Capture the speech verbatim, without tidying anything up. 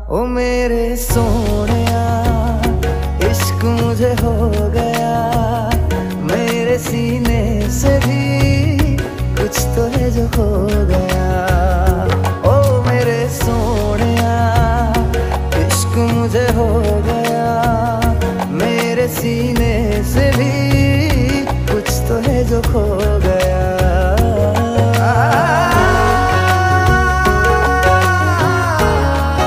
ओ मेरे सोनिया इश्क मुझे हो गया, मेरे सीने से भी कुछ तो है जो खो गया।